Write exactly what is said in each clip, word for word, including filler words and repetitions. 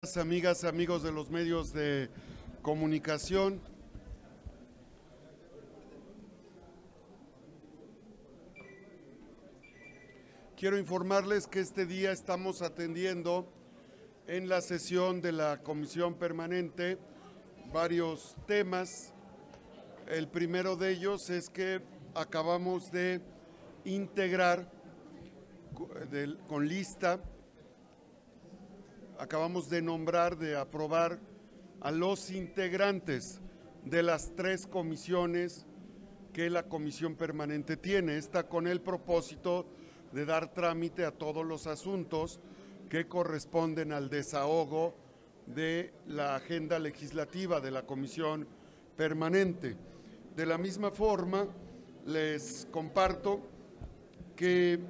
días, amigas, amigos de los medios de comunicación. Quiero informarles que este día estamos atendiendo en la sesión de la Comisión Permanente varios temas. El primero de ellos es que acabamos de integrar con lista, acabamos de nombrar, de aprobar a los integrantes de las tres comisiones que la Comisión Permanente tiene. Esta con el propósito de dar trámite a todos los asuntos que corresponden al desahogo de la agenda legislativa de la Comisión Permanente. De la misma forma, les comparto que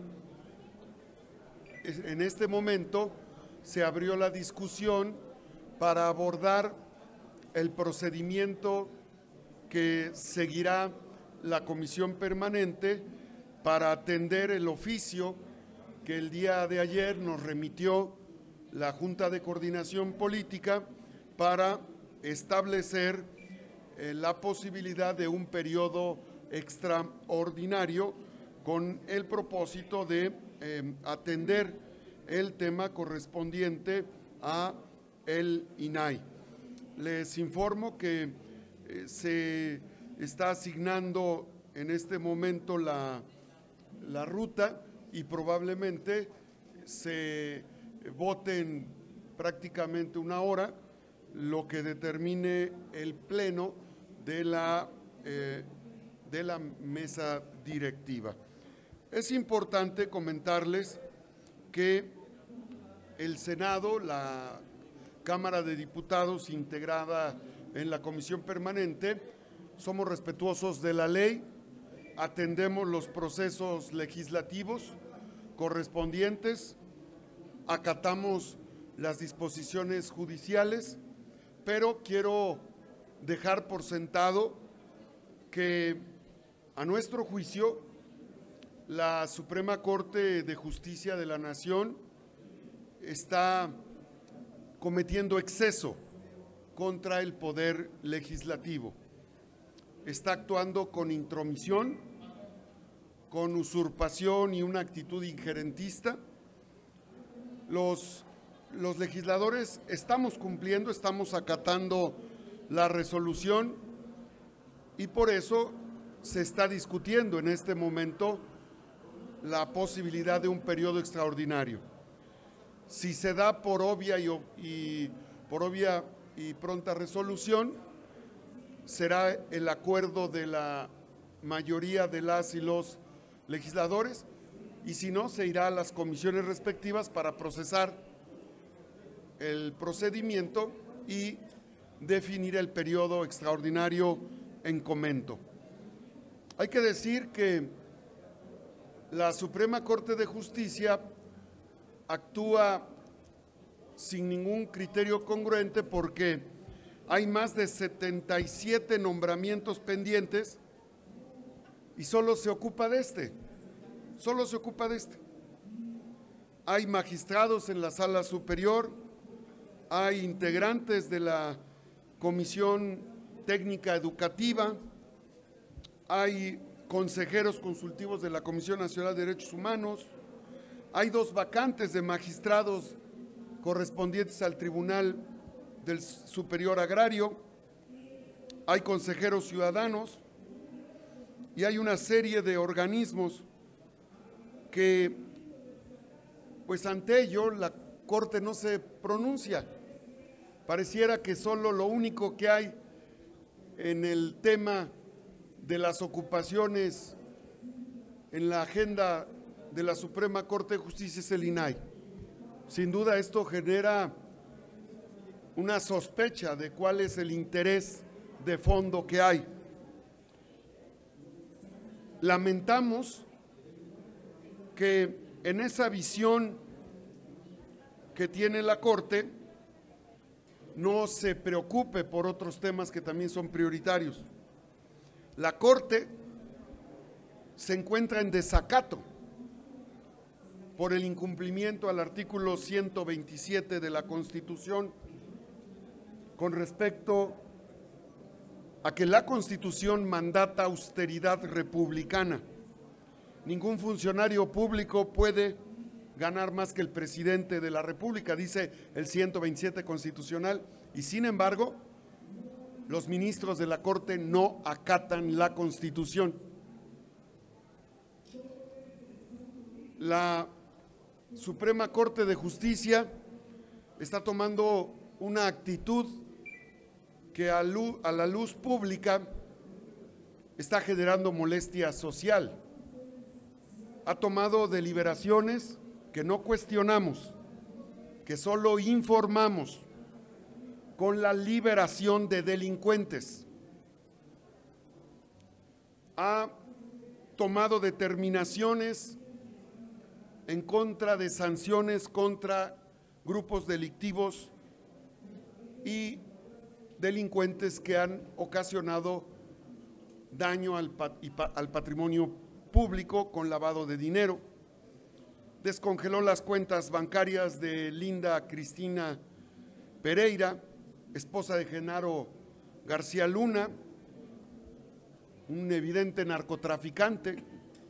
en este momento se abrió la discusión para abordar el procedimiento que seguirá la Comisión Permanente para atender el oficio que el día de ayer nos remitió la Junta de Coordinación Política para establecer eh, la posibilidad de un periodo extraordinario con el propósito de eh, atender el tema correspondiente a el I N A I. Les informo que eh, se está asignando en este momento la, la ruta y probablemente se voten prácticamente una hora, lo que determine el pleno de la, eh, de la mesa directiva. Es importante comentarles que el Senado, la Cámara de Diputados integrada en la Comisión Permanente, somos respetuosos de la ley, atendemos los procesos legislativos correspondientes, acatamos las disposiciones judiciales, pero quiero dejar por sentado que a nuestro juicio la Suprema Corte de Justicia de la Nación está cometiendo exceso contra el poder legislativo. Está actuando con intromisión, con usurpación y una actitud injerentista. Los, los legisladores estamos cumpliendo, estamos acatando la resolución y por eso se está discutiendo en este momento la posibilidad de un periodo extraordinario. Si se da por obvia y, y, por obvia y pronta resolución, será el acuerdo de la mayoría de las y los legisladores, y si no, se irá a las comisiones respectivas para procesar el procedimiento y definir el periodo extraordinario en comento. Hay que decir que la Suprema Corte de Justicia actúa sin ningún criterio congruente porque hay más de setenta y siete nombramientos pendientes y solo se ocupa de este, solo se ocupa de este. Hay magistrados en la Sala Superior, hay integrantes de la Comisión Técnica Educativa, hay consejeros consultivos de la Comisión Nacional de Derechos Humanos, hay dos vacantes de magistrados correspondientes al Tribunal del Superior Agrario, hay consejeros ciudadanos y hay una serie de organismos que, pues ante ello, la Corte no se pronuncia. Pareciera que solo lo único que hay en el tema de las ocupaciones en la agenda de la Suprema Corte de Justicia es el I N A I. Sin duda esto genera una sospecha de cuál es el interés de fondo que hay. Lamentamos que en esa visión que tiene la Corte no se preocupe por otros temas que también son prioritarios. La Corte se encuentra en desacato por el incumplimiento al artículo ciento veintisiete de la Constitución con respecto a que la Constitución mandata austeridad republicana. Ningún funcionario público puede ganar más que el presidente de la República, dice el ciento veintisiete constitucional, y sin embargo, los ministros de la Corte no acatan la Constitución. La Suprema Corte de Justicia está tomando una actitud que a, luz, a la luz pública está generando molestia social. Ha tomado deliberaciones que no cuestionamos, que solo informamos, con la liberación de delincuentes. Ha tomado determinaciones en contra de sanciones contra grupos delictivos y delincuentes que han ocasionado daño al, pat al patrimonio público con lavado de dinero. Descongeló las cuentas bancarias de Linda Cristina Pereira, esposa de Genaro García Luna, un evidente narcotraficante,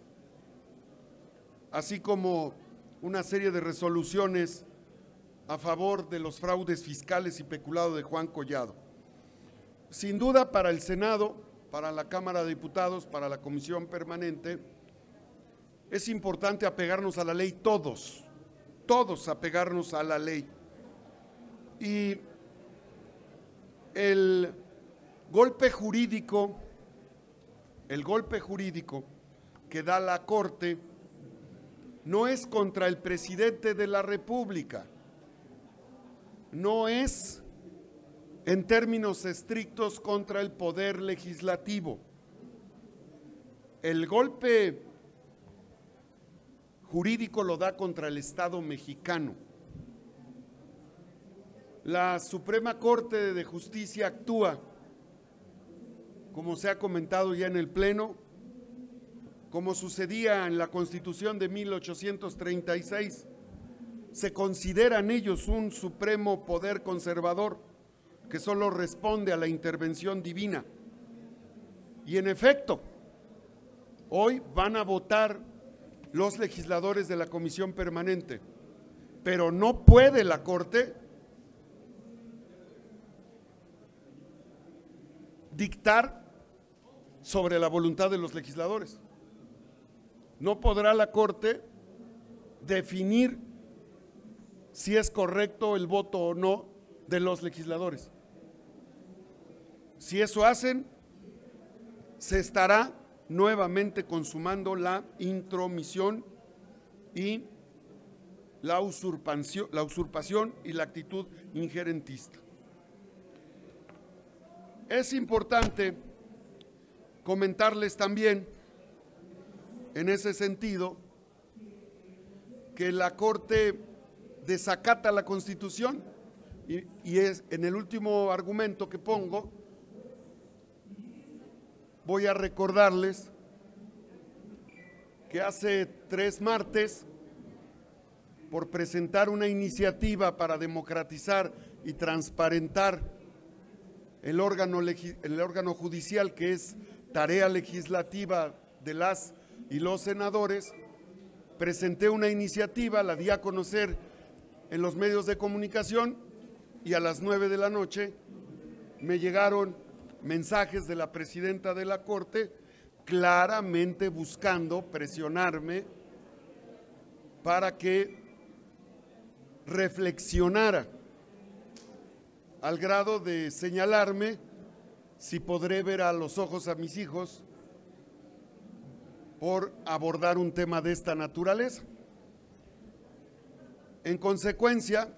así como una serie de resoluciones a favor de los fraudes fiscales y peculado de Juan Collado. Sin duda, para el Senado, para la Cámara de Diputados, para la Comisión Permanente, es importante apegarnos a la ley todos, todos apegarnos a la ley. Y el golpe jurídico, el golpe jurídico que da la Corte no es contra el presidente de la República, no es en términos estrictos contra el poder legislativo. El golpe jurídico lo da contra el Estado mexicano. La Suprema Corte de Justicia actúa, como se ha comentado ya en el Pleno, como sucedía en la Constitución de mil ochocientos treinta y seis, se consideran ellos un supremo poder conservador que solo responde a la intervención divina. Y en efecto, hoy van a votar los legisladores de la Comisión Permanente, pero no puede la Corte dictar sobre la voluntad de los legisladores. No podrá la Corte definir si es correcto el voto o no de los legisladores. Si eso hacen, se estará nuevamente consumando la intromisión y la usurpación, la usurpación y la actitud injerentista. Es importante comentarles también, en ese sentido, que la Corte desacata la Constitución y, y es en el último argumento que pongo, voy a recordarles que hace tres martes, por presentar una iniciativa para democratizar y transparentar el órgano, el órgano judicial, que es tarea legislativa de las y los senadores, presenté una iniciativa, la di a conocer en los medios de comunicación y a las nueve de la noche me llegaron mensajes de la presidenta de la Corte claramente buscando presionarme para que reflexionara, al grado de señalarme si podré ver a los ojos a mis hijos por abordar un tema de esta naturaleza. En consecuencia,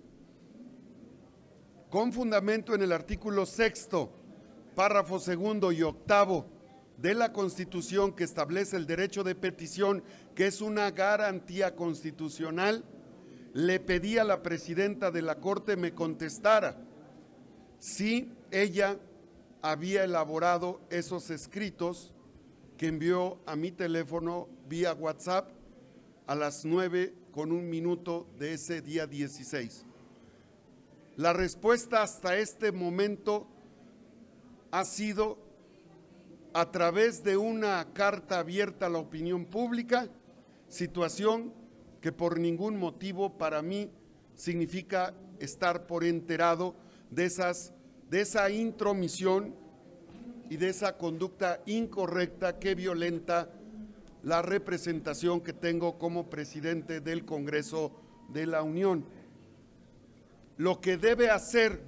con fundamento en el artículo sexto, párrafo segundo y octavo de la Constitución, que establece el derecho de petición, que es una garantía constitucional, le pedí a la presidenta de la Corte me contestara si ella había elaborado esos escritos que envió a mi teléfono vía WhatsApp a las nueve con un minuto de ese día dieciséis. La respuesta hasta este momento ha sido a través de una carta abierta a la opinión pública, situación que por ningún motivo para mí significa estar por enterado de, esas, de esa intromisión y de esa conducta incorrecta que violenta la representación que tengo como presidente del Congreso de la Unión. Lo que debe hacer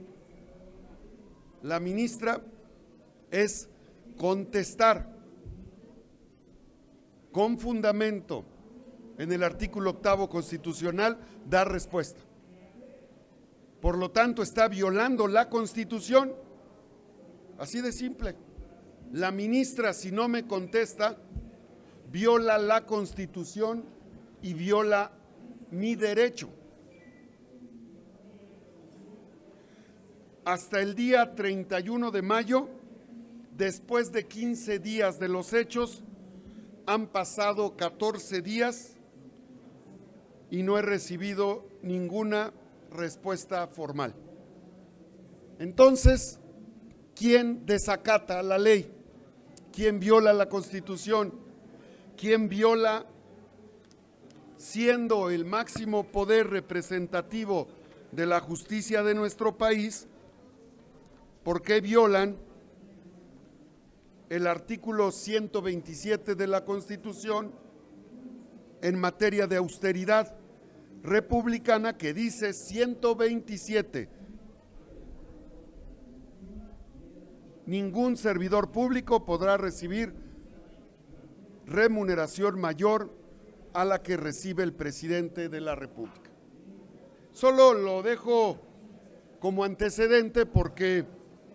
la ministra es contestar con fundamento en el artículo octavo constitucional, dar respuesta. Por lo tanto, está violando la Constitución, así de simple. La ministra, si no me contesta, viola la Constitución y viola mi derecho. Hasta el día treinta y uno de mayo, después de quince días de los hechos, han pasado catorce días y no he recibido ninguna respuesta formal. Entonces, ¿quién desacata la ley? ¿Quién viola la Constitución? ¿Quién viola, siendo el máximo poder representativo de la justicia de nuestro país, por qué violan el artículo ciento veintisiete de la Constitución en materia de austeridad republicana, que dice ciento veintisiete? Ningún servidor público podrá recibir remuneración mayor a la que recibe el presidente de la República. Solo lo dejo como antecedente porque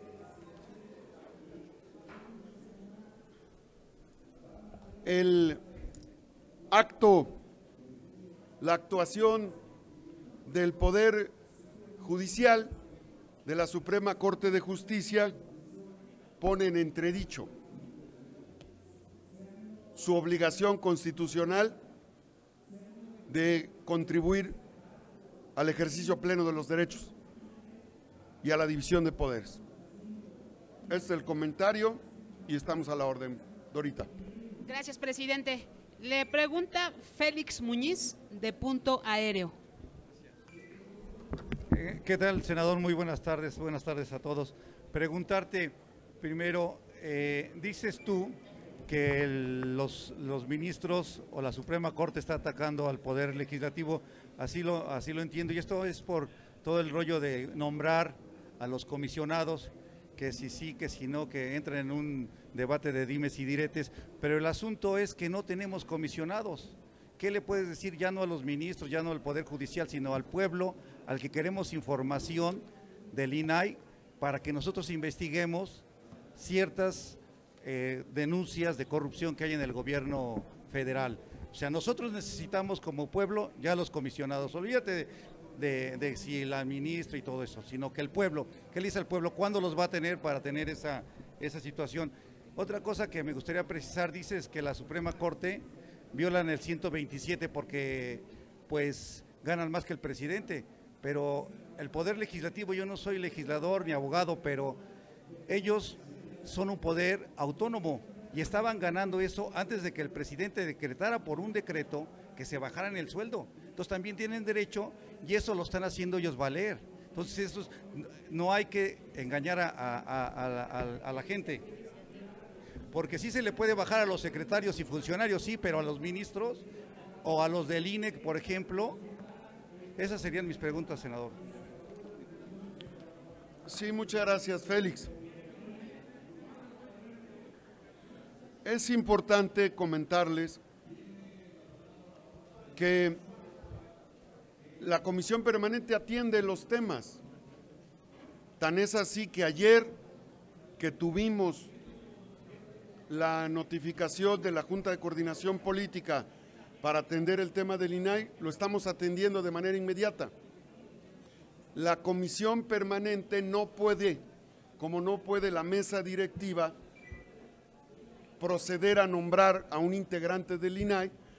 el acto, la actuación del Poder Judicial de la Suprema Corte de Justicia pone en entredicho su obligación constitucional de contribuir al ejercicio pleno de los derechos y a la división de poderes. Este es el comentario y estamos a la orden. Dorita. Gracias, presidente. Le pregunta Félix Muñiz, de Punto Aéreo. ¿Qué tal, senador? Muy buenas tardes, buenas tardes a todos. Preguntarte primero, eh, dices tú que el, los, los ministros o la Suprema Corte está atacando al Poder Legislativo, así lo, así lo entiendo, y esto es por todo el rollo de nombrar a los comisionados, que si sí, que si no, que entran en un debate de dimes y diretes, pero el asunto es que no tenemos comisionados. ¿Qué le puedes decir ya no a los ministros, ya no al Poder Judicial, sino al pueblo, al que queremos información del I N A I para que nosotros investiguemos ciertas eh, denuncias de corrupción que hay en el gobierno federal? O sea, nosotros necesitamos como pueblo ya los comisionados. Olvídate de, de, de si la ministra y todo eso, sino que el pueblo, ¿qué le dice al pueblo? ¿Cuándo los va a tener para tener esa, esa situación? Otra cosa que me gustaría precisar, dices que la Suprema Corte violan el ciento veintisiete porque pues ganan más que el presidente, pero el Poder Legislativo, yo no soy legislador ni abogado, pero ellos son un poder autónomo y estaban ganando eso antes de que el presidente decretara por un decreto que se bajaran el sueldo. Entonces también tienen derecho y eso lo están haciendo ellos valer. Entonces eso es, no hay que engañar a, a, a, a, a la gente, porque sí se le puede bajar a los secretarios y funcionarios, sí, pero a los ministros o a los del I N E, por ejemplo. Esas serían mis preguntas, senador. Sí, muchas gracias, Félix. Es importante comentarles que la Comisión Permanente atiende los temas. Tan es así que ayer que tuvimos la notificación de la Junta de Coordinación Política para atender el tema del I N A I, lo estamos atendiendo de manera inmediata. La Comisión Permanente no puede, como no puede la mesa directiva, proceder a nombrar a un integrante del I N A I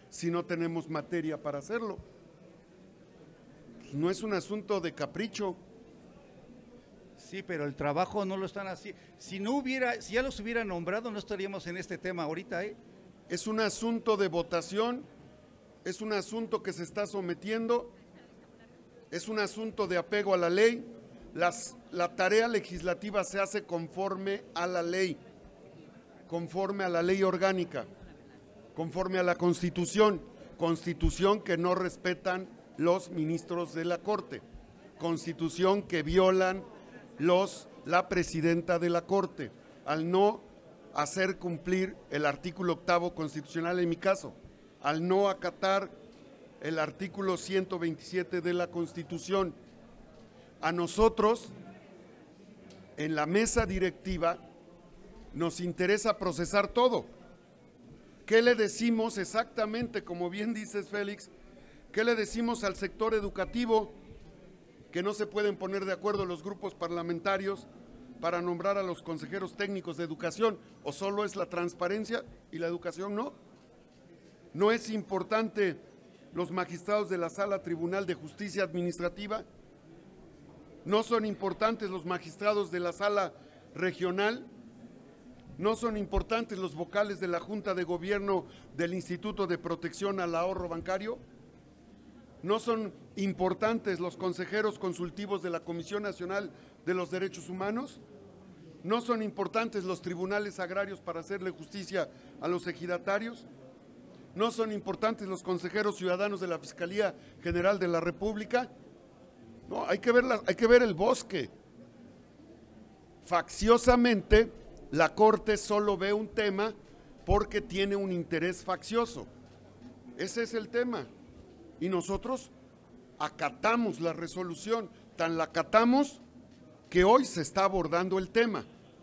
si no tenemos materia para hacerlo. No es un asunto de capricho. Sí, pero el trabajo no lo están haciendo. Si no hubiera, si ya los hubiera nombrado, no estaríamos en este tema ahorita, ¿eh? Es un asunto de votación, es un asunto que se está sometiendo, es un asunto de apego a la ley. Las, la tarea legislativa se hace conforme a la ley, conforme a la ley orgánica, conforme a la Constitución, Constitución que no respetan los ministros de la Corte, Constitución que violan los, la presidenta de la Corte, al no hacer cumplir el artículo octavo constitucional en mi caso, al no acatar el artículo ciento veintisiete de la Constitución. A nosotros, en la mesa directiva, nos interesa procesar todo. ¿Qué le decimos exactamente, como bien dices, Félix? ¿Qué le decimos al sector educativo? Que no se pueden poner de acuerdo los grupos parlamentarios para nombrar a los consejeros técnicos de educación, o solo es la transparencia y la educación no. ¿No es importante los magistrados de la Sala Tribunal de Justicia Administrativa? ¿No son importantes los magistrados de la Sala Regional? ¿No son importantes los vocales de la Junta de Gobierno del Instituto de Protección al Ahorro Bancario? ¿No son importantes los consejeros consultivos de la Comisión Nacional de los Derechos Humanos? ¿No son importantes los tribunales agrarios para hacerle justicia a los ejidatarios? ¿No son importantes los consejeros ciudadanos de la Fiscalía General de la República? No, hay que ver, la, hay que ver el bosque. Facciosamente, la Corte solo ve un tema porque tiene un interés faccioso. Ese es el tema. Y nosotros acatamos la resolución, tan la acatamos que hoy se está abordando el tema.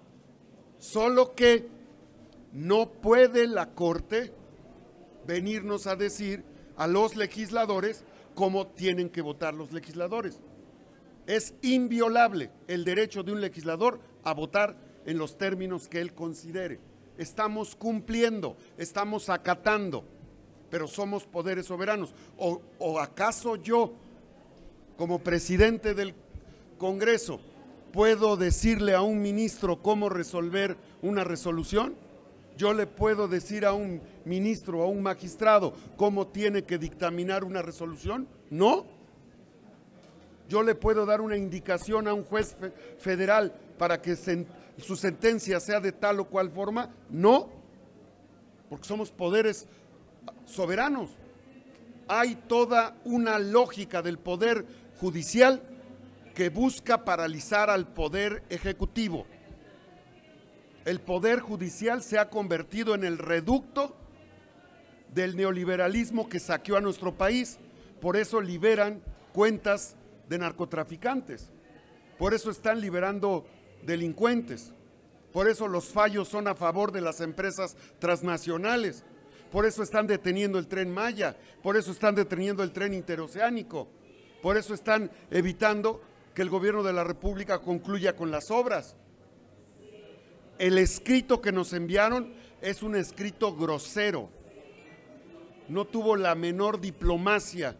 Solo que no puede la Corte venirnos a decir a los legisladores cómo tienen que votar los legisladores. Es inviolable el derecho de un legislador a votar en los términos que él considere. Estamos cumpliendo, estamos acatando, pero somos poderes soberanos. ¿O, o acaso yo, como presidente del Congreso, puedo decirle a un ministro cómo resolver una resolución? ¿Yo le puedo decir a un ministro o a un magistrado cómo tiene que dictaminar una resolución? No. ¿Yo le puedo dar una indicación a un juez federal para que se, su sentencia sea de tal o cual forma? No, porque somos poderes soberanos. Hay toda una lógica del poder judicial que busca paralizar al poder ejecutivo. El poder judicial se ha convertido en el reducto del neoliberalismo que saqueó a nuestro país. Por eso liberan cuentas de narcotraficantes, por eso están liberando delincuentes, por eso los fallos son a favor de las empresas transnacionales, por eso están deteniendo el Tren Maya, por eso están deteniendo el tren interoceánico, por eso están evitando que el gobierno de la República concluya con las obras. El escrito que nos enviaron es un escrito grosero, no tuvo la menor diplomacia,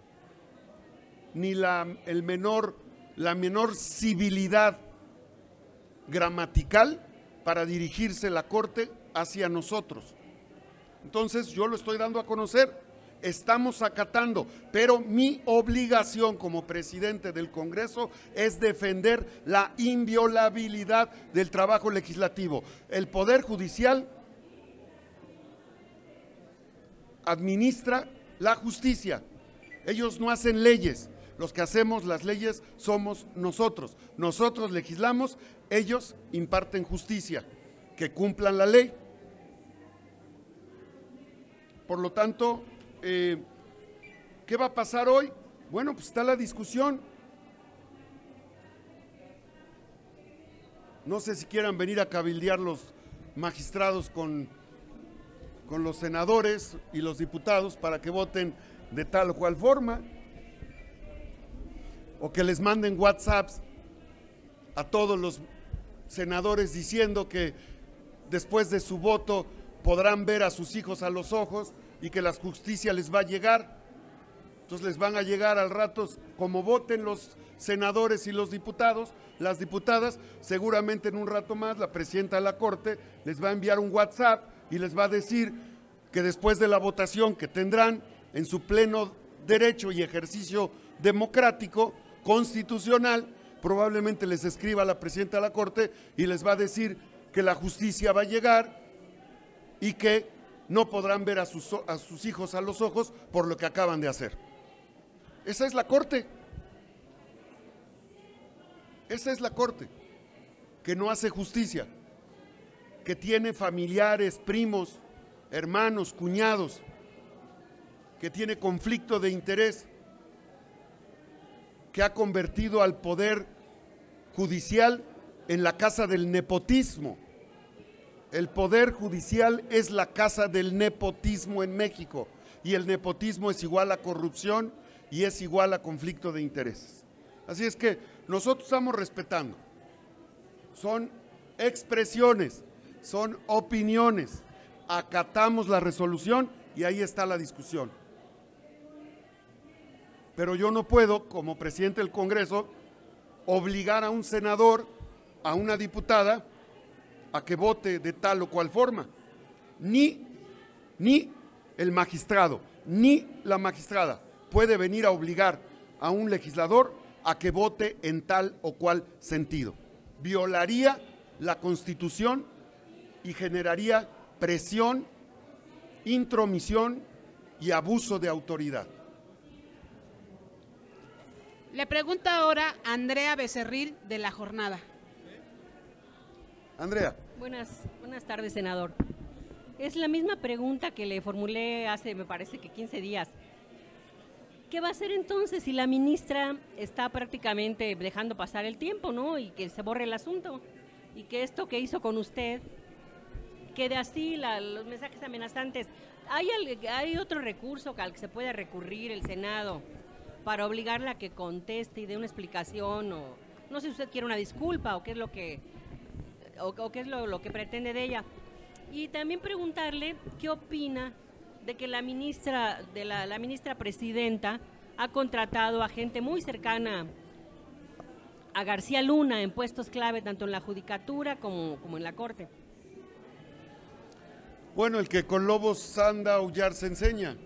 ni la, el menor, la menor civilidad gramatical para dirigirse la Corte hacia nosotros. Entonces yo lo estoy dando a conocer, estamos acatando, pero mi obligación como presidente del Congreso es defender la inviolabilidad del trabajo legislativo. El Poder Judicial administra la justicia, ellos no hacen leyes. Los que hacemos las leyes somos nosotros. Nosotros legislamos, ellos imparten justicia, que cumplan la ley. Por lo tanto, eh, ¿qué va a pasar hoy? Bueno, pues está la discusión. No sé si quieran venir a cabildear los magistrados con, con los senadores y los diputados para que voten de tal o cual forma, o que les manden WhatsApps a todos los senadores diciendo que después de su voto podrán ver a sus hijos a los ojos y que la justicia les va a llegar. Entonces les van a llegar al rato, como voten los senadores y los diputados, las diputadas, seguramente en un rato más la presidenta de la Corte les va a enviar un WhatsApp y les va a decir que después de la votación que tendrán en su pleno derecho y ejercicio democrático, constitucional, probablemente les escriba a la presidenta de la Corte y les va a decir que la justicia va a llegar y que no podrán ver a sus, a sus hijos a los ojos por lo que acaban de hacer. Esa es la Corte. Esa es la Corte, que no hace justicia, que tiene familiares, primos, hermanos, cuñados, que tiene conflicto de interés, que ha convertido al poder judicial en la casa del nepotismo. El poder judicial es la casa del nepotismo en México, y el nepotismo es igual a corrupción y es igual a conflicto de intereses. Así es que nosotros estamos respetando. Son expresiones, son opiniones. Acatamos la resolución y ahí está la discusión. Pero yo no puedo, como presidente del Congreso, obligar a un senador, a una diputada, a que vote de tal o cual forma. Ni, ni el magistrado, ni la magistrada puede venir a obligar a un legislador a que vote en tal o cual sentido. Violaría la Constitución y generaría presión, intromisión y abuso de autoridad. Le pregunta ahora Andrea Becerril, de La Jornada. Andrea. Buenas, buenas tardes, senador. Es la misma pregunta que le formulé hace, me parece que quince días. ¿Qué va a hacer entonces si la ministra está prácticamente dejando pasar el tiempo, ¿no? Y que se borre el asunto, y que esto que hizo con usted quede así, la, los mensajes amenazantes. ¿Hay, ¿Hay otro recurso al que se puede recurrir el Senado para obligarla a que conteste y dé una explicación? O no sé si usted quiere una disculpa o qué es lo que, o, o qué es lo, lo que pretende de ella. Y también preguntarle qué opina de que la ministra, de la, la ministra presidenta ha contratado a gente muy cercana a García Luna en puestos clave tanto en la judicatura como, como en la Corte. Bueno, el que con lobos anda, aullar se enseña.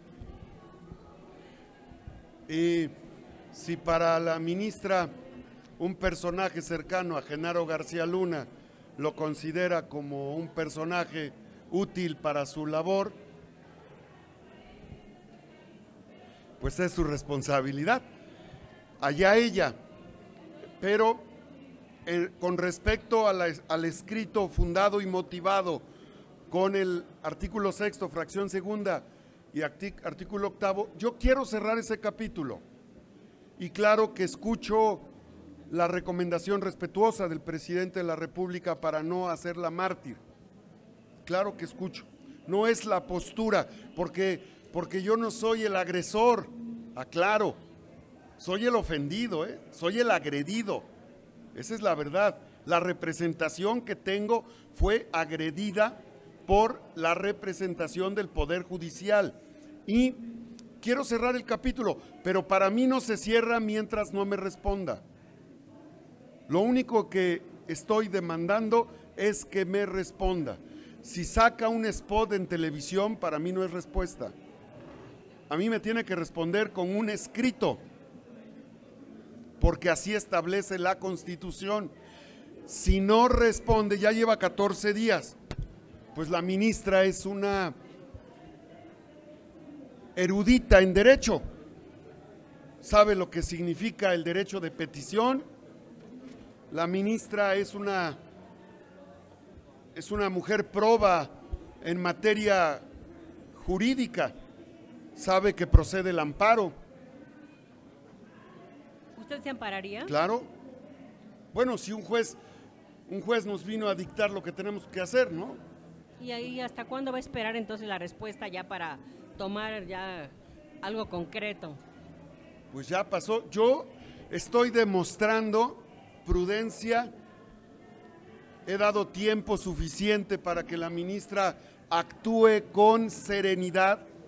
Y si para la ministra un personaje cercano a Genaro García Luna lo considera como un personaje útil para su labor, pues es su responsabilidad, allá ella. Pero eh, con respecto a la, al escrito fundado y motivado con el artículo sexto, fracción segunda y artículo octavo, yo quiero cerrar ese capítulo. Y claro que escucho la recomendación respetuosa del presidente de la República para no hacerla mártir. Claro que escucho. No es la postura, porque... porque yo no soy el agresor, aclaro, soy el ofendido, ¿eh? Soy el agredido, esa es la verdad. La representación que tengo fue agredida por la representación del Poder Judicial y quiero cerrar el capítulo, pero para mí no se cierra mientras no me responda. Lo único que estoy demandando es que me responda. Si saca un spot en televisión, para mí no es respuesta. A mí me tiene que responder con un escrito, porque así establece la Constitución. Si no responde, ya lleva catorce días, pues la ministra es una erudita en derecho, sabe lo que significa el derecho de petición. La ministra es una, es una mujer proba en materia jurídica. Sabe que procede el amparo. ¿Usted se ampararía? Claro. Bueno, si un juez, un juez nos vino a dictar lo que tenemos que hacer, ¿no? ¿Y ahí hasta cuándo va a esperar entonces la respuesta ya para tomar ya algo concreto? Pues ya pasó. Yo estoy demostrando prudencia. He dado tiempo suficiente para que la ministra actúe con serenidad.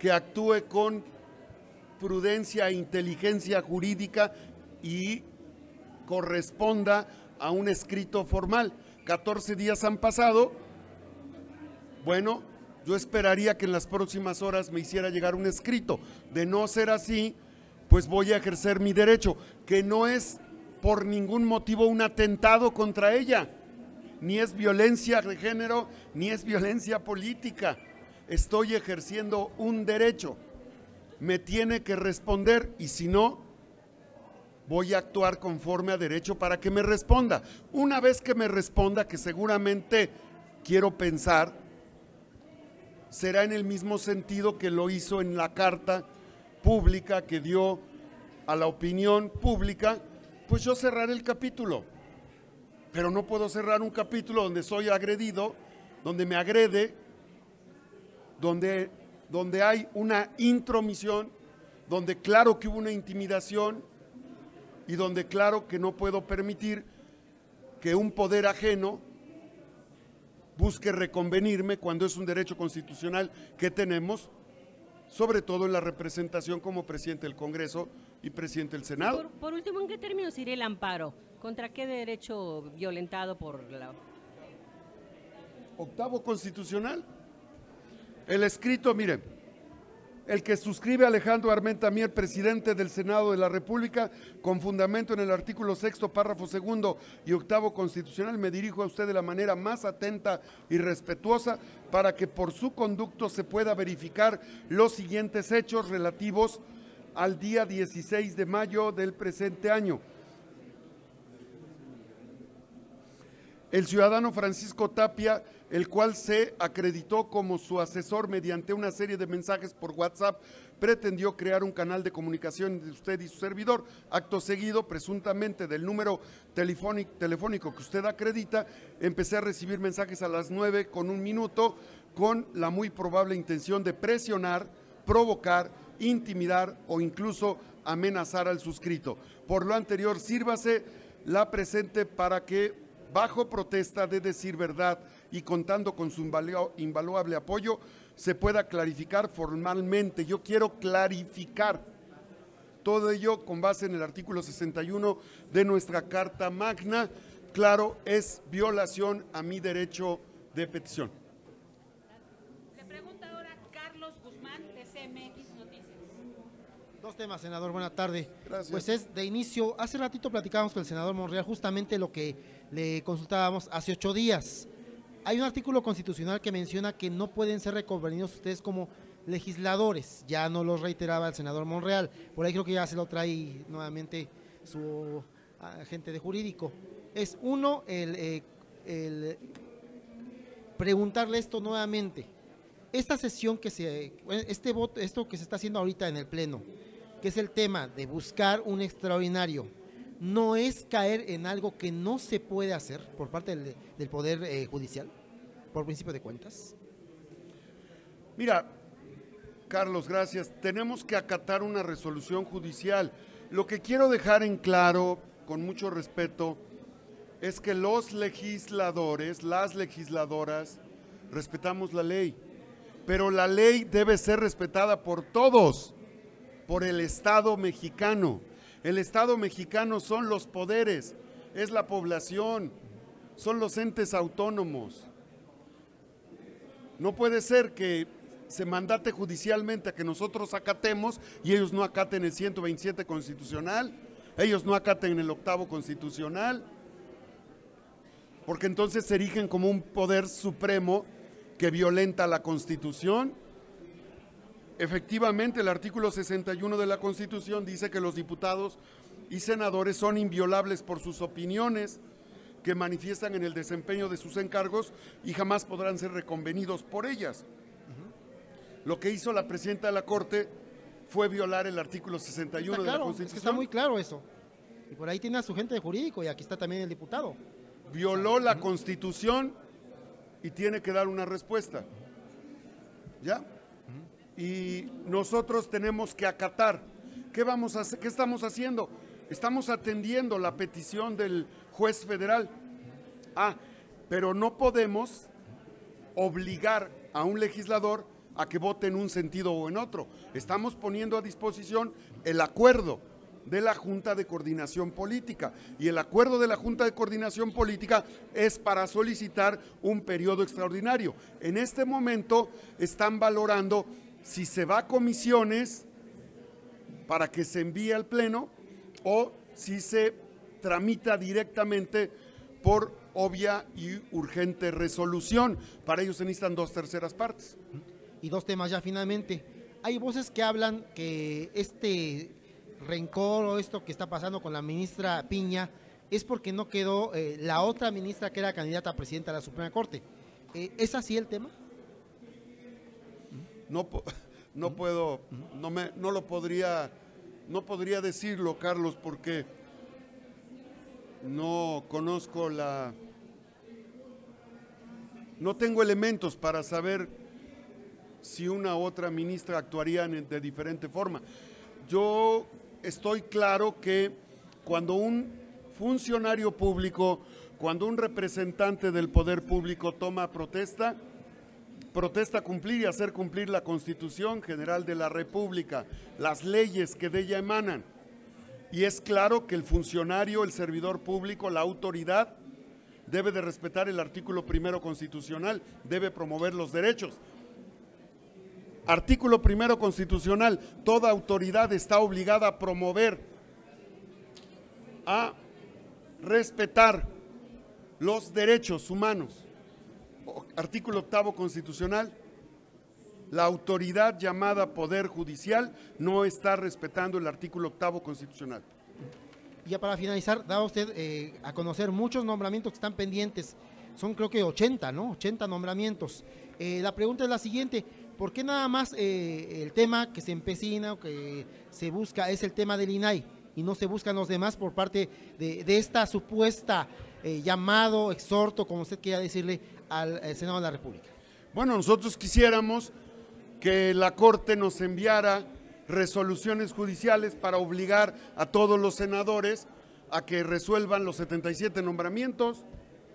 que actúe con prudencia e inteligencia jurídica y corresponda a un escrito formal. catorce días han pasado. Bueno, yo esperaría que en las próximas horas me hiciera llegar un escrito. De no ser así, pues voy a ejercer mi derecho, que no es por ningún motivo un atentado contra ella, ni es violencia de género, ni es violencia política. Estoy ejerciendo un derecho. Me tiene que responder y si no, voy a actuar conforme a derecho para que me responda. Una vez que me responda, que seguramente quiero pensar, será en el mismo sentido que lo hizo en la carta pública que dio a la opinión pública, pues yo cerraré el capítulo. Pero no puedo cerrar un capítulo donde soy agredido, donde me agrede, donde, donde hay una intromisión, donde claro que hubo una intimidación y donde claro que no puedo permitir que un poder ajeno busque reconvenirme cuando es un derecho constitucional que tenemos, sobre todo en la representación como presidente del Congreso y presidente del Senado. Por, por último, ¿en qué términos irá el amparo? ¿Contra qué derecho violentado por la...? Octavo constitucional. El escrito, mire, el que suscribe Alejandro Armenta Mier, presidente del Senado de la República, con fundamento en el artículo sexto, párrafo segundo y octavo constitucional, me dirijo a usted de la manera más atenta y respetuosa para que por su conducto se pueda verificar los siguientes hechos relativos al día dieciséis de mayo del presente año. El ciudadano Francisco Tapia, el cual se acreditó como su asesor mediante una serie de mensajes por WhatsApp, pretendió crear un canal de comunicación de usted y su servidor. Acto seguido, presuntamente del número telefónico, telefónico que usted acredita, empecé a recibir mensajes a las nueve con un minuto con la muy probable intención de presionar, provocar, intimidar o incluso amenazar al suscrito. Por lo anterior, sírvase la presente para que, bajo protesta de decir verdad y contando con su invaluable apoyo, se pueda clarificar formalmente. Yo quiero clarificar todo ello con base en el artículo sesenta y uno de nuestra Carta Magna. Claro, es violación a mi derecho de petición. Le pregunta ahora Carlos Guzmán, de C M X Noticias. Dos temas, senador, buena tarde. Gracias. Pues es de inicio, hace ratito platicábamos con el senador Monreal justamente lo que le consultábamos hace ocho días. Hay un artículo constitucional que menciona que no pueden ser reconvenidos ustedes como legisladores, ya no lo reiteraba el senador Monreal, por ahí creo que ya se lo trae nuevamente su agente de jurídico. Es uno, el, eh, el preguntarle esto nuevamente, esta sesión que se, este voto, esto que se está haciendo ahorita en el pleno, que es el tema de buscar un extraordinario, no es caer en algo que no se puede hacer por parte del, del Poder eh, Judicial, por principio de cuentas. Mira, Carlos, gracias. Tenemos que acatar una resolución judicial. Lo que quiero dejar en claro, con mucho respeto, es que los legisladores, las legisladoras, respetamos la ley, pero la ley debe ser respetada por todos, por el Estado mexicano. El Estado mexicano son los poderes, es la población, son los entes autónomos. No puede ser que se mandate judicialmente a que nosotros acatemos y ellos no acaten el ciento veintisiete constitucional, ellos no acaten el octavo constitucional, porque entonces se erigen como un poder supremo que violenta la Constitución. Efectivamente, el artículo sesenta y uno de la Constitución dice que los diputados y senadores son inviolables por sus opiniones que manifiestan en el desempeño de sus encargos y jamás podrán ser reconvenidos por ellas. Uh-huh. Lo que hizo la presidenta de la Corte fue violar el artículo sesenta y uno está claro, de la Constitución. Es que está muy claro eso. Y por ahí tiene a su gente de jurídico y aquí está también el diputado. Violó la Constitución y tiene que dar una respuesta. ¿Ya? Y nosotros tenemos que acatar. ¿Qué vamos a hacer? ¿Qué estamos haciendo? Estamos atendiendo la petición del juez federal. Ah, pero no podemos obligar a un legislador a que vote en un sentido o en otro. Estamos poniendo a disposición el acuerdo de la Junta de Coordinación Política, y el acuerdo de la Junta de Coordinación Política es para solicitar un periodo extraordinario. En este momento están valorando si se va a comisiones para que se envíe al Pleno o si se tramita directamente por obvia y urgente resolución. Para ello se necesitan dos terceras partes. Y dos temas ya finalmente. Hay voces que hablan que este rencor o esto que está pasando con la ministra Piña es porque no quedó eh, la otra ministra que era candidata a presidenta de la Suprema Corte. Eh, ¿Es así el tema? No, no puedo, no, me, no lo podría, no podría decirlo, Carlos, porque no conozco la, no tengo elementos para saber si una u otra ministra actuarían de diferente forma. Yo estoy claro que cuando un funcionario público, cuando un representante del poder público toma protesta, protesta cumplir y hacer cumplir la Constitución General de la República, las leyes que de ella emanan. Y es claro que el funcionario, el servidor público, la autoridad, debe de respetar el artículo primero constitucional, debe promover los derechos. Artículo primero constitucional, toda autoridad está obligada a promover, a respetar los derechos humanos. Artículo octavo constitucional, la autoridad llamada Poder Judicial no está respetando el artículo octavo constitucional. Ya para finalizar, da usted eh, a conocer muchos nombramientos que están pendientes, son creo que ochenta, ¿no? ochenta nombramientos. Eh, la pregunta es la siguiente, ¿por qué nada más eh, el tema que se empecina o que se busca es el tema del I N A I y no se buscan los demás por parte de, de esta supuesta eh, llamado, exhorto, como usted quiera decirle, al eh, Senado de la República? Bueno, nosotros quisiéramos que la Corte nos enviara resoluciones judiciales para obligar a todos los senadores a que resuelvan los setenta y siete nombramientos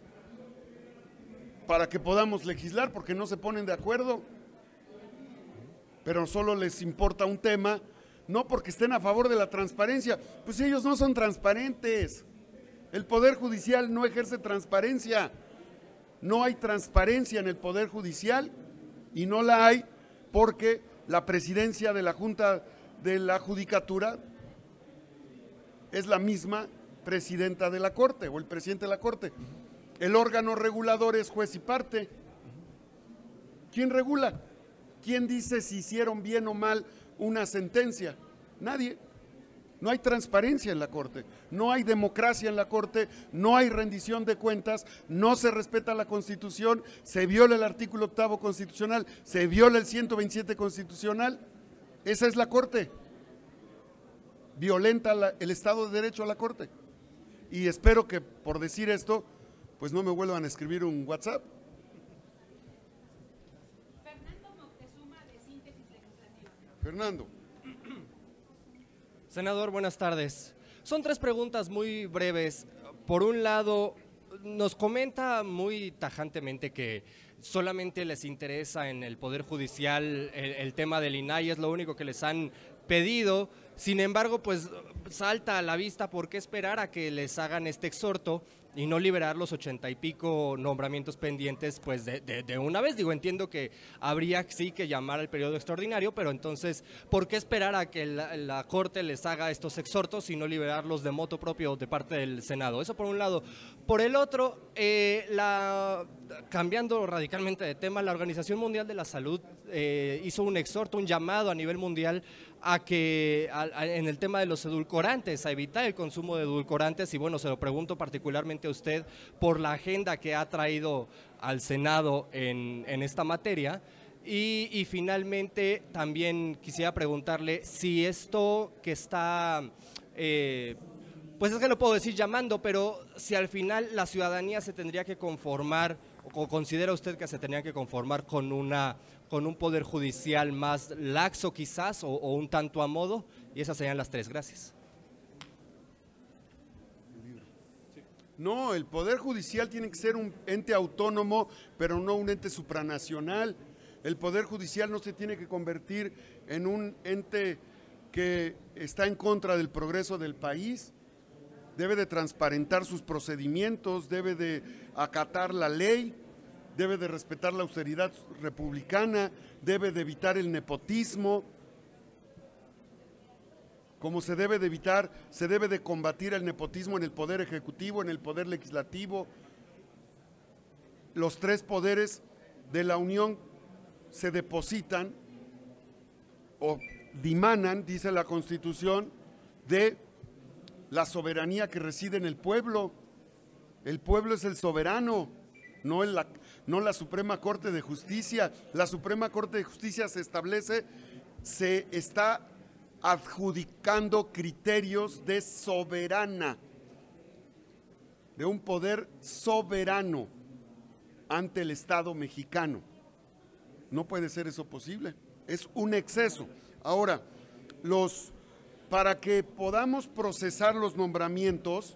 para que podamos legislar, porque no se ponen de acuerdo, pero solo les importa un tema, no porque estén a favor de la transparencia, pues ellos no son transparentes, el Poder Judicial no ejerce transparencia, no hay transparencia en el Poder Judicial y no la hay porque la presidencia de la Junta de la Judicatura es la misma presidenta de la Corte o el presidente de la Corte. El órgano regulador es juez y parte. ¿Quién regula? ¿Quién dice si hicieron bien o mal una sentencia? Nadie. No hay transparencia en la Corte, no hay democracia en la Corte, no hay rendición de cuentas, no se respeta la Constitución, se viola el artículo octavo constitucional, se viola el ciento veintisiete constitucional. Esa es la Corte. Violenta la, el Estado de Derecho a la Corte. Y espero que por decir esto, pues no me vuelvan a escribir un WhatsApp. Fernando Moctezuma, de Síntesis Legislativa. Fernando. Senador, buenas tardes. Son tres preguntas muy breves. Por un lado, nos comenta muy tajantemente que solamente les interesa en el Poder Judicial el, el tema del I N A I, es lo único que les han pedido. Sin embargo, pues salta a la vista por qué esperar a que les hagan este exhorto y no liberar los ochenta y pico nombramientos pendientes pues de, de, de una vez. Digo, entiendo que habría sí que llamar al periodo extraordinario, pero entonces, ¿por qué esperar a que la, la Corte les haga estos exhortos y no liberarlos de motu propio de parte del Senado? Eso por un lado. Por el otro, eh, la, cambiando radicalmente de tema, la Organización Mundial de la Salud eh, hizo un exhorto, un llamado a nivel mundial a que a, a, en el tema de los edulcorantes, a evitar el consumo de edulcorantes, y bueno, se lo pregunto particularmente a usted por la agenda que ha traído al Senado en, en esta materia. Y, y finalmente también quisiera preguntarle si esto que está, eh, pues es que lo puedo decir llamando, pero si al final la ciudadanía se tendría que conformar, o considera usted que se tendría que conformar con una con un poder judicial más laxo quizás, o, o un tanto a modo, y esas serían las tres. Gracias. No, el Poder Judicial tiene que ser un ente autónomo, pero no un ente supranacional. El Poder Judicial no se tiene que convertir en un ente que está en contra del progreso del país, debe de transparentar sus procedimientos, debe de acatar la ley, debe de respetar la austeridad republicana, debe de evitar el nepotismo. Como se debe de evitar, se debe de combatir el nepotismo en el Poder Ejecutivo, en el Poder Legislativo. Los tres poderes de la Unión se depositan o dimanan, dice la Constitución, de la soberanía que reside en el pueblo. El pueblo es el soberano, no, en la, no la Suprema Corte de Justicia. La Suprema Corte de Justicia se establece, se está adjudicando criterios de soberana, de un poder soberano ante el Estado mexicano. No puede ser eso posible, es un exceso. Ahora, los, para que podamos procesar los nombramientos,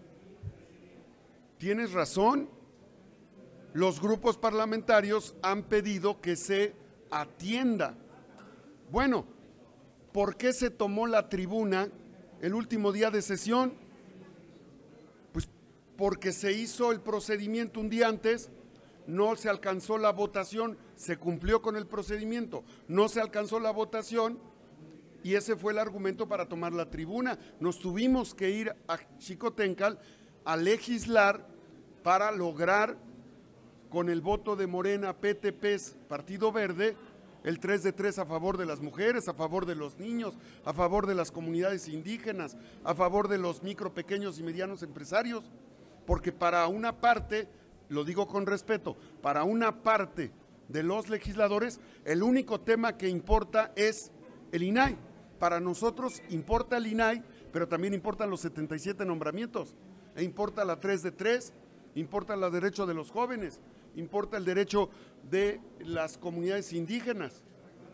tienes razón, los grupos parlamentarios han pedido que se atienda. Bueno, ¿por qué se tomó la tribuna el último día de sesión? Pues porque se hizo el procedimiento un día antes, no se alcanzó la votación, se cumplió con el procedimiento, no se alcanzó la votación y ese fue el argumento para tomar la tribuna. Nos tuvimos que ir a Xicoténcatl a legislar para lograr con el voto de Morena, P T P, Partido Verde, el tres de tres a favor de las mujeres, a favor de los niños, a favor de las comunidades indígenas, a favor de los micro, pequeños y medianos empresarios, porque para una parte, lo digo con respeto, para una parte de los legisladores, el único tema que importa es el I N A I. Para nosotros importa el I N A I, pero también importan los setenta y siete nombramientos, e importa la tres de tres, importa el derecho de los jóvenes, importa el derecho de las comunidades indígenas.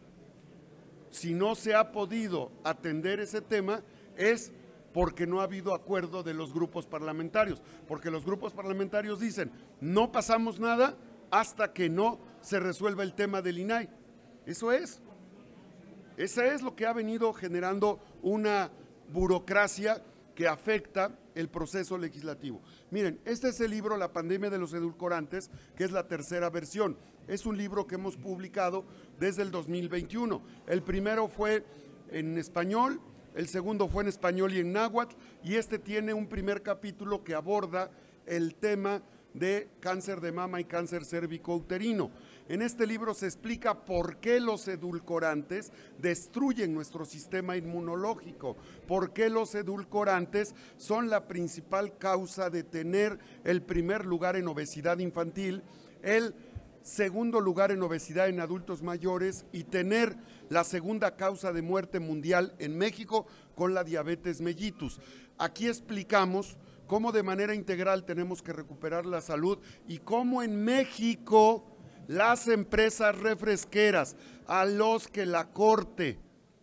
Si no se ha podido atender ese tema es porque no ha habido acuerdo de los grupos parlamentarios, porque los grupos parlamentarios dicen no pasamos nada hasta que no se resuelva el tema del I N A I. Eso es, esa es lo que ha venido generando una burocracia que afecta el proceso legislativo. Miren, este es el libro La pandemia de los edulcorantes, que es la tercera versión. Es un libro que hemos publicado desde el dos mil veintiuno. El primero fue en español, el segundo fue en español y en náhuatl, y este tiene un primer capítulo que aborda el tema de cáncer de mama y cáncer cérvico-uterino. En este libro se explica por qué los edulcorantes destruyen nuestro sistema inmunológico, por qué los edulcorantes son la principal causa de tener el primer lugar en obesidad infantil, el segundo lugar en obesidad en adultos mayores y tener la segunda causa de muerte mundial en México con la diabetes mellitus. Aquí explicamos cómo de manera integral tenemos que recuperar la salud y cómo en México las empresas refresqueras a los que la Corte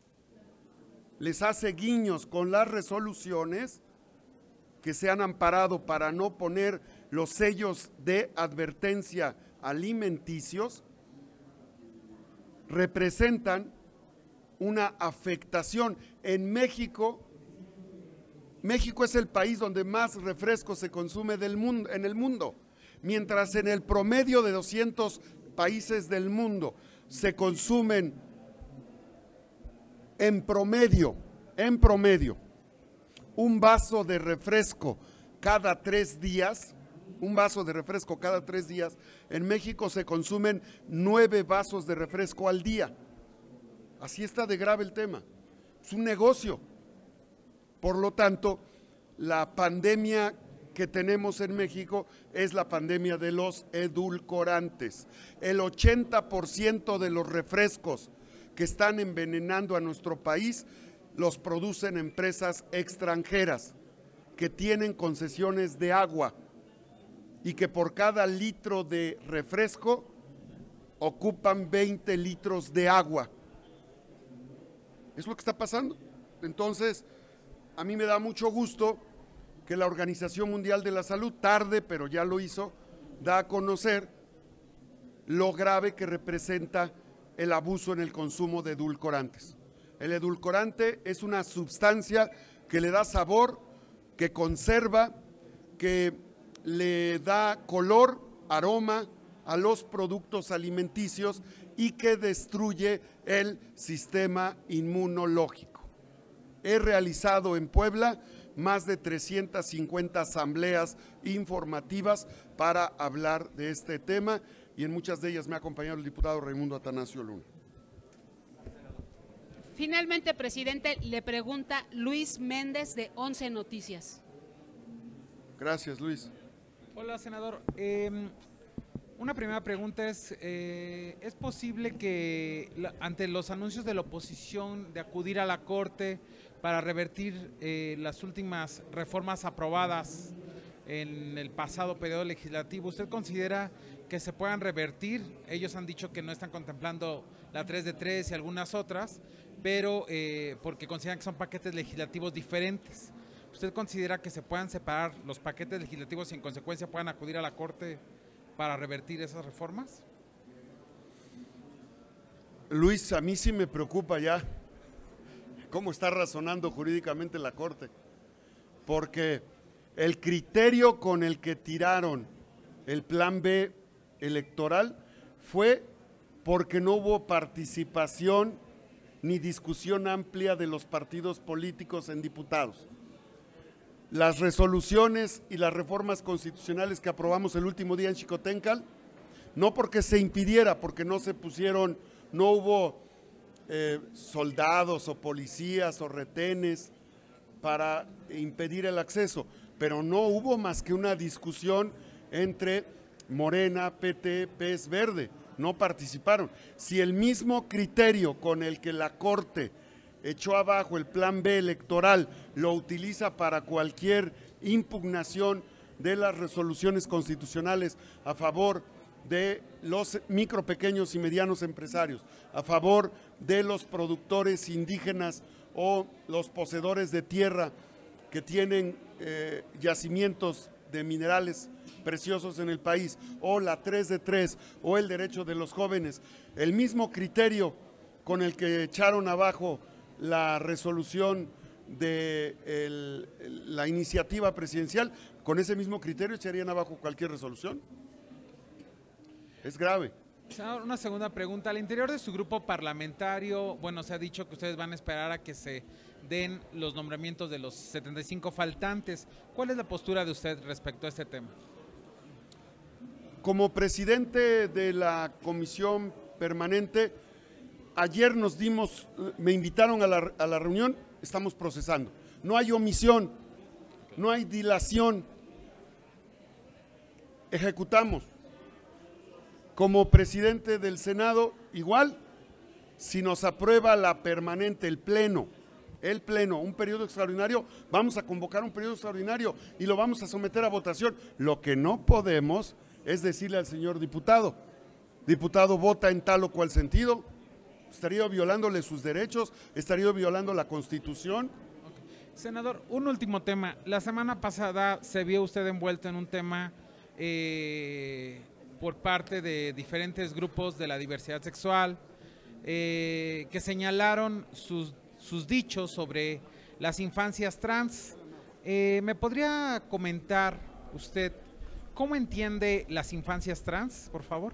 les hace guiños con las resoluciones que se han amparado para no poner los sellos de advertencia alimenticios, representan una afectación. En México, México es el país donde más refresco se consume del mundo, en el mundo, mientras en el promedio de doscientos países del mundo se consumen en promedio, en promedio, un vaso de refresco cada tres días, un vaso de refresco cada tres días, en México se consumen nueve vasos de refresco al día. Así está de grave el tema, es un negocio. Por lo tanto, la pandemia que tenemos en México es la pandemia de los edulcorantes. El ochenta por ciento de los refrescos que están envenenando a nuestro país los producen empresas extranjeras que tienen concesiones de agua y que por cada litro de refresco ocupan veinte litros de agua. Es lo que está pasando. Entonces, a mí me da mucho gusto que la Organización Mundial de la Salud, tarde, pero ya lo hizo, da a conocer lo grave que representa el abuso en el consumo de edulcorantes. El edulcorante es una sustancia que le da sabor, que conserva, que le da color, aroma a los productos alimenticios y que destruye el sistema inmunológico. He realizado en Puebla más de trescientas cincuenta asambleas informativas para hablar de este tema y en muchas de ellas me ha acompañado el diputado Raimundo Atanasio Luna. Finalmente, presidente, le pregunta Luis Méndez de Once Noticias. Gracias, Luis. Hola, senador. Eh, una primera pregunta es, eh, ¿es posible que la, ante los anuncios de la oposición de acudir a la Corte para revertir eh, las últimas reformas aprobadas en el pasado periodo legislativo, usted considera que se puedan revertir? Ellos han dicho que no están contemplando la tres de tres y algunas otras, pero eh, porque consideran que son paquetes legislativos diferentes. ¿Usted considera que se puedan separar los paquetes legislativos y en consecuencia puedan acudir a la Corte para revertir esas reformas? Luis, a mí sí me preocupa ya cómo está razonando jurídicamente la Corte, porque el criterio con el que tiraron el plan B electoral fue porque no hubo participación ni discusión amplia de los partidos políticos en diputados. Las resoluciones y las reformas constitucionales que aprobamos el último día en Xicoténcal, no porque se impidiera, porque no se pusieron, no hubo eh, soldados o policías o retenes para impedir el acceso, pero no hubo más que una discusión entre Morena, P T, P E S Verde, no participaron. Si el mismo criterio con el que la Corte echó abajo el plan B electoral lo utiliza para cualquier impugnación de las resoluciones constitucionales a favor de los micro, pequeños y medianos empresarios, a favor de los productores indígenas o los poseedores de tierra que tienen eh, yacimientos de minerales preciosos en el país, o la tres de tres, o el derecho de los jóvenes, el mismo criterio con el que echaron abajo la resolución de el, la iniciativa presidencial, con ese mismo criterio echarían abajo cualquier resolución. Es grave. Senador, una segunda pregunta. Al interior de su grupo parlamentario, bueno, se ha dicho que ustedes van a esperar a que se den los nombramientos de los setenta y cinco faltantes. ¿Cuál es la postura de usted respecto a este tema? Como presidente de la comisión permanente, ayer nos dimos, me invitaron a la, a la reunión, estamos procesando. No hay omisión, no hay dilación, ejecutamos. Como presidente del Senado, igual, si nos aprueba la permanente, el pleno, el pleno, un periodo extraordinario, vamos a convocar un periodo extraordinario y lo vamos a someter a votación. Lo que no podemos es decirle al señor diputado, diputado, vota en tal o cual sentido, estaría violándole sus derechos, estaría violando la Constitución. Okay. Senador, un último tema. La semana pasada se vio usted envuelto en un tema eh, por parte de diferentes grupos de la diversidad sexual eh, que señalaron sus, sus dichos sobre las infancias trans. Eh, ¿Me podría comentar usted cómo entiende las infancias trans, por favor?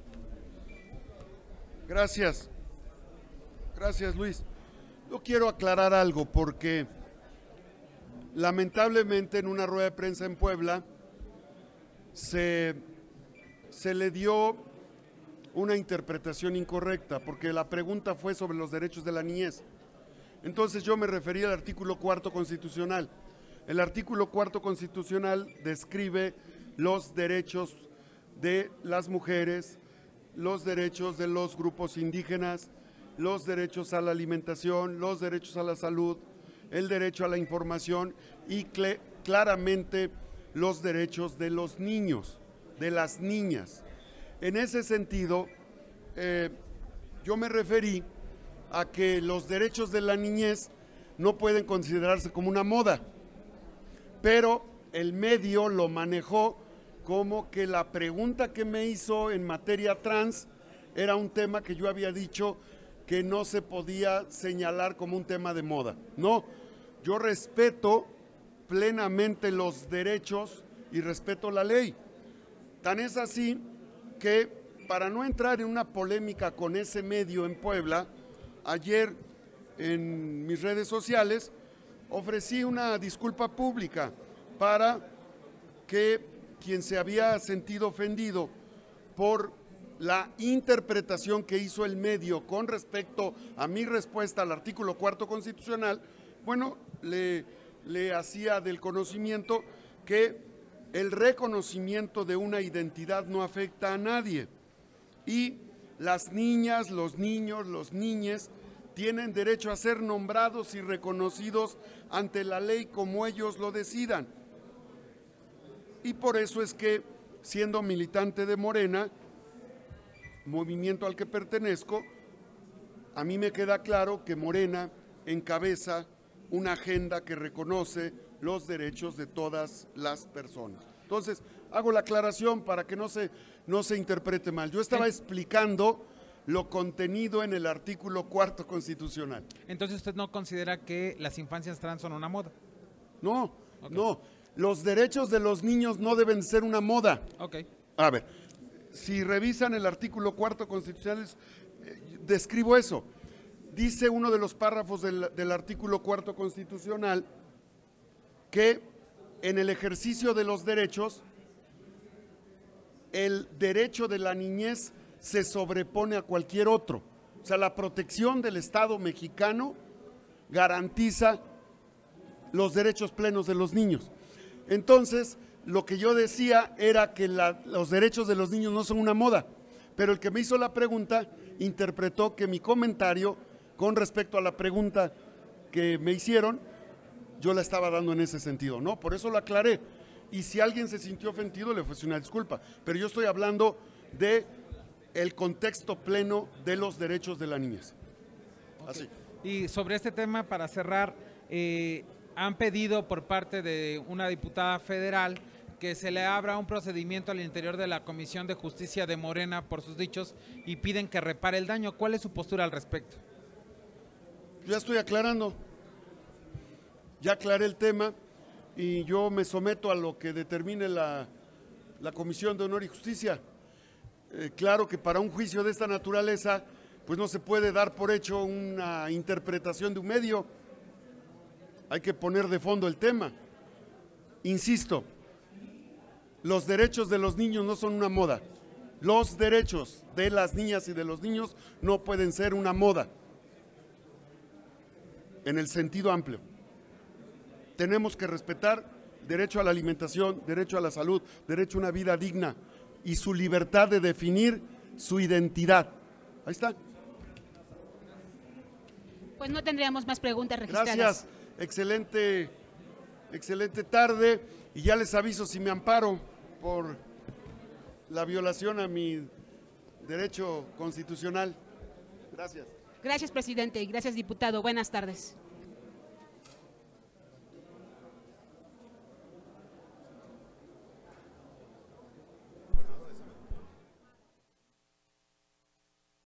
Gracias. Gracias, Luis. Yo quiero aclarar algo porque lamentablemente en una rueda de prensa en Puebla se, se le dio una interpretación incorrecta porque la pregunta fue sobre los derechos de la niñez. Entonces yo me referí al artículo cuarto constitucional. El artículo cuarto constitucional describe los derechos de las mujeres, los derechos de los grupos indígenas, los derechos a la alimentación, los derechos a la salud, el derecho a la información y cl- claramente los derechos de los niños, de las niñas. En ese sentido, eh, yo me referí a que los derechos de la niñez no pueden considerarse como una moda, pero el medio lo manejó como que la pregunta que me hizo en materia trans era un tema que yo había dicho que no se podía señalar como un tema de moda. No, yo respeto plenamente los derechos y respeto la ley. Tan es así que, para no entrar en una polémica con ese medio en Puebla, ayer en mis redes sociales ofrecí una disculpa pública para que quien se había sentido ofendido por la interpretación que hizo el medio con respecto a mi respuesta al artículo cuarto constitucional, bueno, le, le hacía del conocimiento que el reconocimiento de una identidad no afecta a nadie y las niñas, los niños, los niñes tienen derecho a ser nombrados y reconocidos ante la ley como ellos lo decidan. Y por eso es que, siendo militante de Morena, movimiento al que pertenezco, a mí me queda claro que Morena encabeza una agenda que reconoce los derechos de todas las personas. Entonces, hago la aclaración para que no se, no se interprete mal. Yo estaba explicando lo contenido en el artículo cuarto constitucional. Entonces, ¿usted no considera que las infancias trans son una moda? No, Okay. no. Los derechos de los niños no deben ser una moda. Ok. A ver, si revisan el artículo cuarto constitucional, eh, describo eso. Dice uno de los párrafos del, del artículo cuarto constitucional que en el ejercicio de los derechos, el derecho de la niñez se sobrepone a cualquier otro. O sea, la protección del Estado mexicano garantiza los derechos plenos de los niños. Entonces, lo que yo decía era que la, los derechos de los niños no son una moda, pero el que me hizo la pregunta interpretó que mi comentario con respecto a la pregunta que me hicieron, yo la estaba dando en ese sentido, ¿no? Por eso lo aclaré. Y si alguien se sintió ofendido, le ofrecí una disculpa. Pero yo estoy hablando de el contexto pleno de los derechos de la niñez. Así. Y sobre este tema, para cerrar, eh, han pedido por parte de una diputada federal que se le abra un procedimiento al interior de la Comisión de Justicia de Morena por sus dichos y piden que repare el daño. ¿Cuál es su postura al respecto? Ya estoy aclarando. Ya aclaré el tema y yo me someto a lo que determine la, la Comisión de Honor y Justicia. Eh, claro que para un juicio de esta naturaleza, pues no se puede dar por hecho una interpretación de un medio. Hay que poner de fondo el tema. Insisto, los derechos de los niños no son una moda. Los derechos de las niñas y de los niños no pueden ser una moda, en el sentido amplio. Tenemos que respetar derecho a la alimentación, derecho a la salud, derecho a una vida digna y su libertad de definir su identidad. Ahí está. Pues no tendríamos más preguntas registradas. Gracias, excelente, excelente tarde y ya les aviso si me amparo por la violación a mi derecho constitucional. Gracias. Gracias, presidente, y gracias, diputado. Buenas tardes.